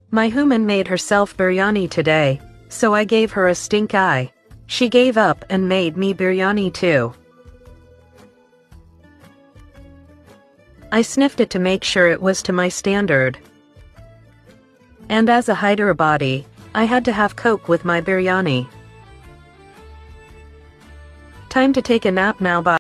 My human made herself biryani today, so I gave her a stink eye. She gave up and made me biryani too. I sniffed it to make sure it was to my standard. And as a Hyderabadi, I had to have Coke with my biryani. Time to take a nap now. Bye.